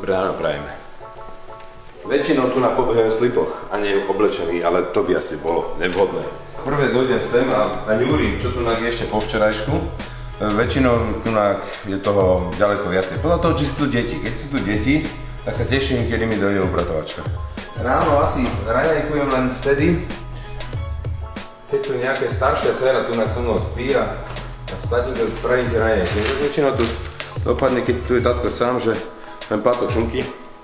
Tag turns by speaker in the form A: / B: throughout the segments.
A: Dobré ráno prajeme. Väčšinou tu pobehujeme v slipoch a nie oblečený, ale to by asi bolo nevhodné. Prvé dojdem sem a ňúrim, čo tu je ešte po včerajšku. Väčšinou tu je toho ďaleko viacej. Podľa toho, či sú tu deti. Keď sú tu deti, tak sa teším, kedy mi dojde upratovačka. Ráno asi raňajkujem len vtedy, keď tu nejaká staršia dcera tu so mnou spí a tatínko spravím tie raňajky. Väčšinou tu dopadne, keď tu je tatko sám, že ten plátok šunky.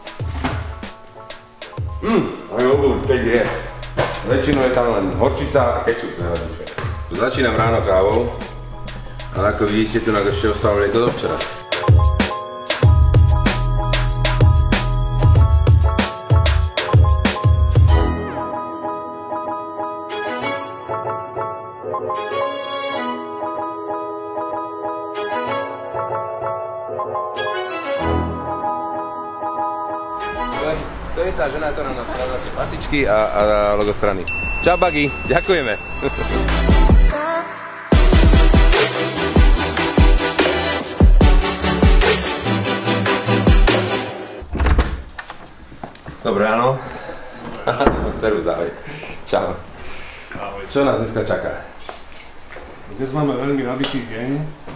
A: A je obľúb, keď je. Väčšinou je tam len horčica a kečup najlepšie. Začínam ráno kávou, ale ako vidíte, tu ešte ostávali to do včera. To je tá žena, ktorá nás spravila tie pacičky a logo strany. Čau, Bagi, ďakujeme. Dobré ráno. Servus, ahoj. Čau.
B: Ahoj.
A: Čo nás dneska čaká?
B: Dnes máme veľmi nabitý deň.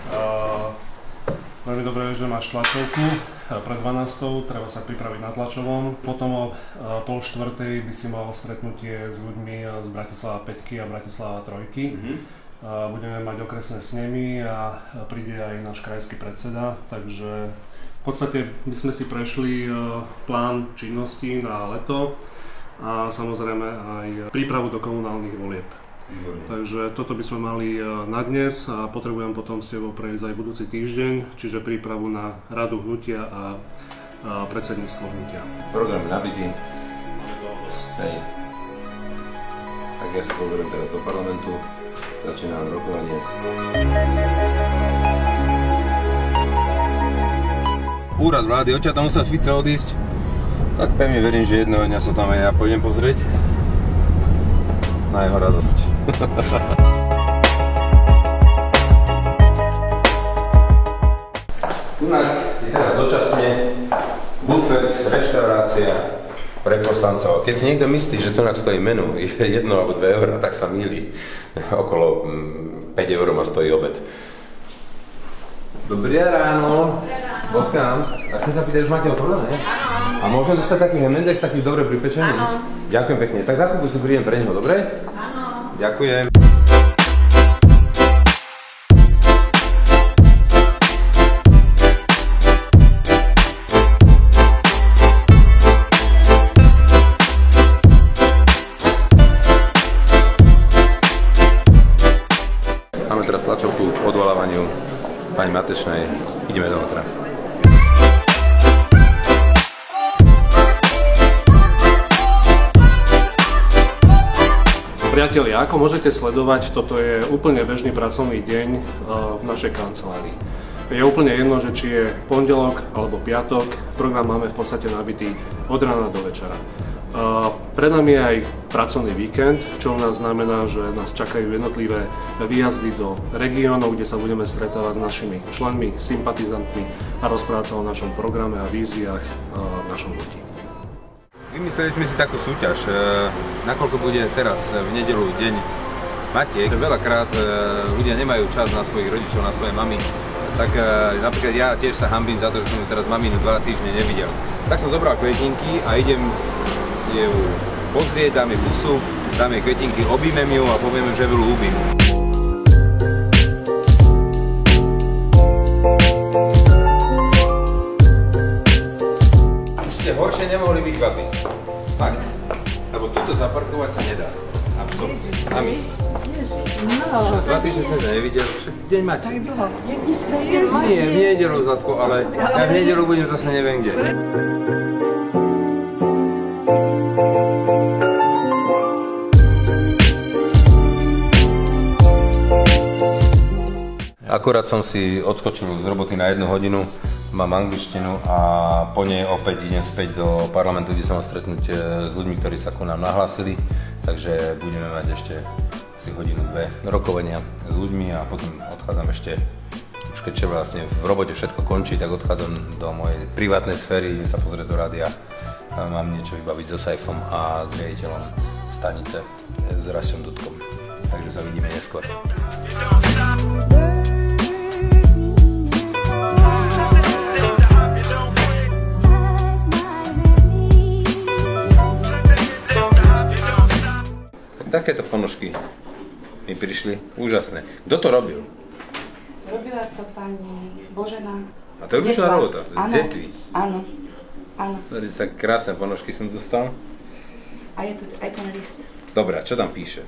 B: Veľmi dobré, že máš tlačovku. Pred 12. treba sa pripraviť na tlačovom. Potom o 3:30 by si mal stretnutie s ľuďmi z Bratislava 5 a Bratislava 3. Budeme mať okresné snemy a príde aj náš krajský predseda. Takže v podstate by sme si prešli plán činností na leto a samozrejme aj prípravu do komunálnych volieb. Takže toto by sme mali na dnes a potrebujem potom s tebou prejsť aj budúci týždeň, čiže prípravu na radu hnutia a predsedníctvo hnutia.
A: Program nabitý. Hej. Tak ja sa poberiem teraz do parlamentu, začínam rokovanie. Úrad vlády, odtiaľ tam musel Fico odísť, tak pevne verím, že jedného dňa sa tam aj ja pôjdem pozrieť. Na jeho radosť. Tunak je teraz dočasne bufet, reštaurácia pre poslancov. Keď si niekto myslí, že tunak stojí menu 1 alebo 2 eurá, tak sa mýli. Okolo 5 eur ma stojí obed. Dobré ráno. Boskám. A chcem sa pýtať, už máte otvorené? Áno. A môžem dostať taký hemendex, taký dobre pripečený? Áno. Ďakujem pekne. Tak za chvíľku si prídem pre neho, dobre? Áno. Ďakujem. Máme teraz tlačovku k odvolávaniu pani Matečnej. Ideme dovnútra.
B: Priatelia, ako môžete sledovať, toto je úplne bežný pracovný deň v našej kancelárii. Je úplne jedno, že či je pondelok alebo piatok, program máme v podstate nabitý od rána do večera. Pred nami je aj pracovný víkend, čo u nás znamená, že nás čakajú jednotlivé výjazdy do regiónov, kde sa budeme stretávať s našimi členmi, sympatizantmi a rozprávať sa o našom programe a víziách v našom hnutí.
A: Vymysleli sme si takú súťaž, nakoľko bude teraz v nedeľu deň matiek. Veľakrát ľudia nemajú čas na svojich rodičov, na svoje mamy. Tak napríklad ja tiež sa hanbím za to, že som ju teraz maminu 2 týždne nevidel. Tak som zobral kvetinky a idem ju pozrieť, dám jej pusu, dám jej kvetinky, objímem ju a poviem, že ju ľúbim. Horšie nemohli byť babi. Fakt. Lebo tuto zaparkovať sa nedá. Absolutne. A my? No. 2 týždne som sa nevidel, však deň máte. Nie, v nedeľu, Zlatko, ale ja v nedeľu budem zase neviem kde. Akurát som si odskočil z roboty na 1 hodinu, mám angličtinu a po nej opäť idem späť do parlamentu, kde som mal stretnutie s ľuďmi, ktorí sa ku nám nahlásili, takže budeme mať ešte asi 1-2 rokovania s ľuďmi a potom odchádzam ešte už už keď vlastne v robote všetko končí, tak odchádzam do mojej privátnej sféry, idem sa pozrieť do rádia, mám niečo vybaviť so Saifom a s riaditeľom stanice, s Rašom Dudkom. Takže sa vidíme neskôr. Takéto ponožky mi prišli úžasné. Kto to robil?
C: Robila to pani Božena.
A: A to je ručná robota, z Detvy.
C: Áno, áno.
A: Pozrite sa, krásne ponožky som dostal.
C: A je tu aj ten list.
A: Dobre, čo tam píše?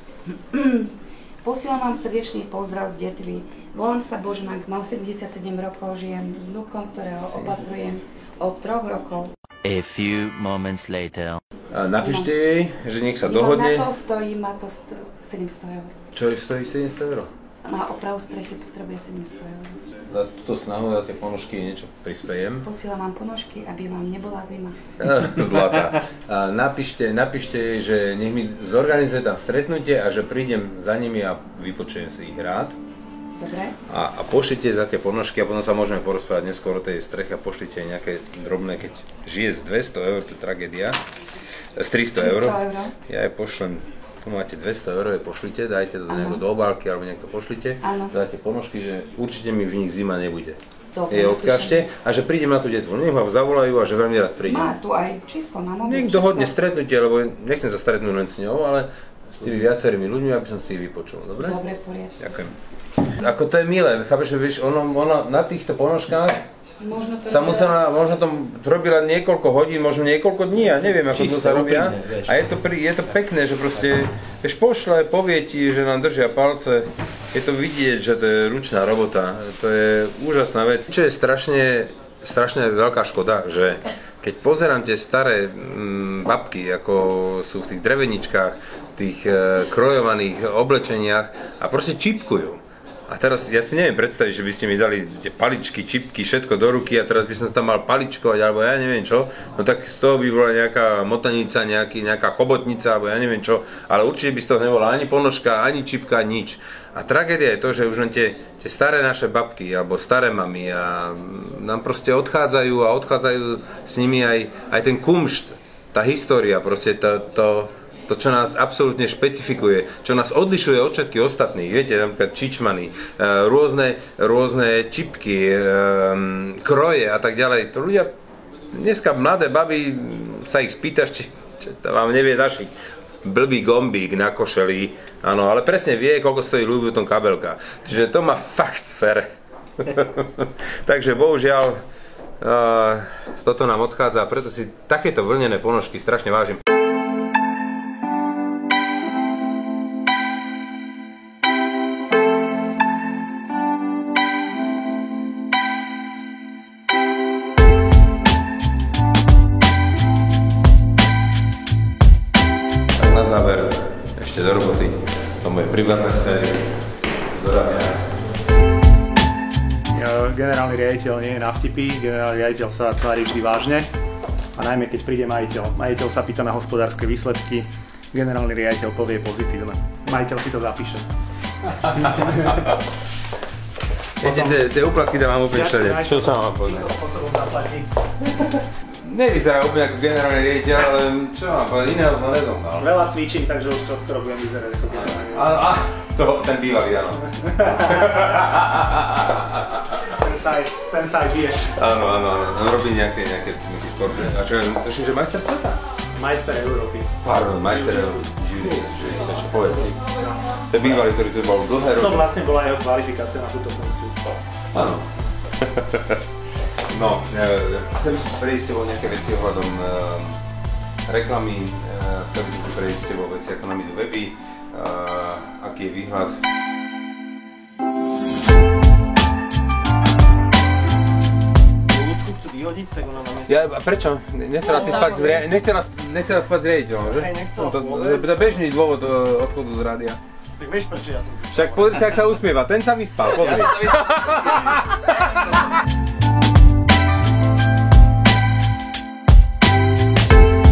C: Posielam vám srdečný pozdrav z Detvy. Volám sa Božena, mám 77 rokov, žijem s vnukom, ktorého opatrujem od 3 rokov.
D: A few moments later.
A: A napíšte jej, že nech sa dohodne.
C: Má to 700 eur.
A: Čo stojí 700 eur?
C: Na opravu strechy potrebuje 700 eur.
A: Za túto snahu, za tie ponožky niečo prispejem.
C: Posielam vám ponožky, aby vám nebola zima.
A: Zlatá. A napíšte jej, že nech mi zorganizuje tam stretnutie a že prídem za nimi a vypočujem si ich rád.
C: Dobre.
A: A pošlite za tie ponožky a potom sa môžeme porozprávať neskôr o tej streche a pošlite nejaké drobné, keď žije z 200 eur, to je tragédia. Z 300 eur. Ja jej pošlem, tu máte 200 eur, pošlite, dajte to do obálky alebo nejak to pošlite. Dáte ponožky, že určite mi v nich zima nebude.
C: Dobre,
A: jej odkážte a že prídem na tú detvu. Nech ma zavolajú a že veľmi rád prídem.
C: Má tu aj číslo na mobil.
A: Nech dohodne stretnutie, lebo nechcem sa stretnúť len s ňou, ale s tými viacerými ľuďmi, aby som si ich vypočul. Dobre?
C: Dobre, poriadku.
A: Ďakujem. Ako to je milé, chápeš, že vieš, ono na týchto ponožkách možno to robila niekoľko hodín, možno niekoľko dní, ja neviem, ako to sa robia. A je to pekné, že proste, vieš, pošle, povie ti, že nám držia palce. Je to vidieť, že to je ručná robota. To je úžasná vec. Čo je strašne veľká škoda, že keď pozerám tie staré babky, ako sú v tých dreveničkách, tých krojovaných oblečeniach a proste čipkujú. A teraz ja si neviem predstaviť, že by ste mi dali tie paličky, čipky, všetko do ruky a teraz by som tam mal paličkovať, alebo ja neviem čo. No tak z toho by bola nejaká motanica, nejaká chobotnica, alebo ja neviem čo. Ale určite by z toho nebola ani ponožka, ani čipka, nič. A tragédia je to, že už len tie staré naše babky, alebo staré mamy a nám proste odchádzajú a odchádzajú s nimi aj ten kumšt, tá história, proste to, čo nás absolútne špecifikuje, čo nás odlišuje od všetkých ostatných, viete, napríklad čičmany, rôzne čipky, kroje a tak ďalej. To ľudia, dneska mladé baby, sa ich spýtaš, či to vám nevie zašiť. Blbý gombík na košeli, áno, ale presne vie, koľko stojí Louis Vuitton kabelka. Čiže to má fakt sere. Takže bohužiaľ, toto nám odchádza a preto si takéto vlnené ponožky strašne vážim. Na záver ešte do roboty, do mojej privátnej sféry, do rádia.
E: Generálny riaditeľ nie je na vtipy, generálny riaditeľ sa tvári vždy vážne a najmä keď príde majiteľ. Majiteľ sa pýta na hospodárske výsledky, generálny riaditeľ povie pozitívne. Majiteľ si to zapíše.
A: Viete, tie úplatky dávam úplne všade. Čo sa mám povedať? Nevyzerá úplne ako generálny riaditeľ, ale čo mám povedať, iného som nezohnal.
E: Veľa cvičím, takže už čoskoro budem vyzerať ako generálny
A: riaditeľ. Ten bývalý, áno.
E: Ten saj vie.
A: Áno, on robí nejaké športy. A čo, tuším, že majster sveta?
E: Majster Európy.
A: Pardon, majster Európy. Čo povedz? To je bývalý, ktorý tu bol dlhé roky.
E: To vlastne bola jeho kvalifikácia na túto funkciu.
A: Áno. No, chcel by som si prejsť s tebou nejaké veci ohľadom reklamy, chcel by som si prejsť s tebou veci, ako nám idú weby, aký je výhľad.
E: Ľudsku chcú vyhodiť, tak ona nám
A: Ja, prečo? Nechce nás spať s riaditeľom, že?
E: Hej, nechcela
A: vôbec. To je bežný dôvod odchodu z rádia.
E: Tak vieš, prečo ja som...
A: Však pozri sa, ak sa usmieva, ten sa vyspal, pozri.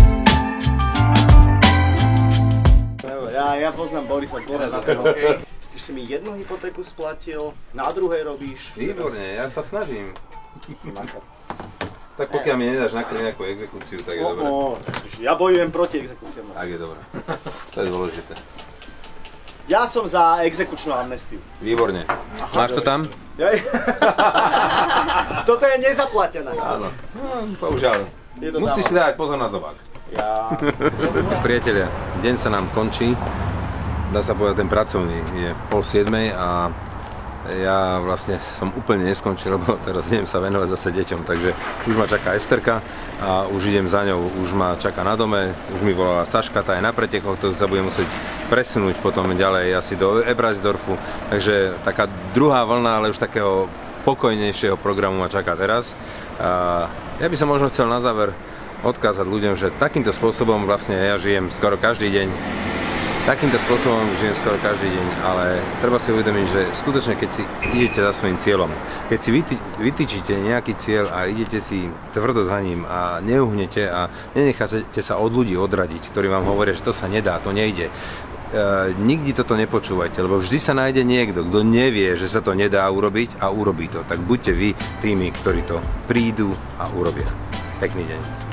E: Ja poznám Borisa,
F: Už si mi jednu hypotéku splatil, na druhej robíš.
A: Výborne, ja sa snažím.
F: Si makať.
A: Tak pokiaľ mi nedáš nakryť nejakú exekúciu, tak je dobré.
F: Ja bojujem proti exekúciám.
A: Tak je dobré. To je dôležité.
F: Ja som za exekučnú amnestiu.
A: Výborne. Máš to tam?
F: Toto je nezaplatené.
A: Áno. Bohužiaľ. Musíš si dávať pozor na zobák.
F: Ja.
A: Priatelia, deň sa nám končí. Dá sa povedať, ten pracovný je 6:30 a ja vlastne som úplne neskončil, lebo teraz idem sa venovať zase deťom, takže už ma čaká Esterka a už idem za ňou, už ma čaká na dome, už mi volala Saška, tá je na pretekoch, to sa bude musieť presunúť potom ďalej asi do Ebrasdorfu, takže taká druhá vlna, ale už takého pokojnejšieho programu ma čaká teraz. A ja by som možno chcel na záver odkázať ľuďom, že takýmto spôsobom vlastne ja žijem skoro každý deň. Takýmto spôsobom žijem skoro každý deň, ale treba si uvedomiť, že skutočne keď si idete za svojím cieľom, keď si vytýčite nejaký cieľ a idete si tvrdo za ním a neuhnete a nenecháte sa od ľudí odradiť, ktorí vám hovoria, že to sa nedá, to nejde. Nikdy toto nepočúvajte, lebo vždy sa nájde niekto, kto nevie, že sa to nedá urobiť a urobí to. Tak buďte vy tými, ktorí to prídu a urobia. Pekný deň.